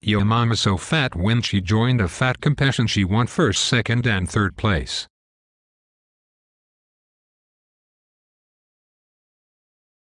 Yo mama so fat when she joined a fat competition she won first, second and third place.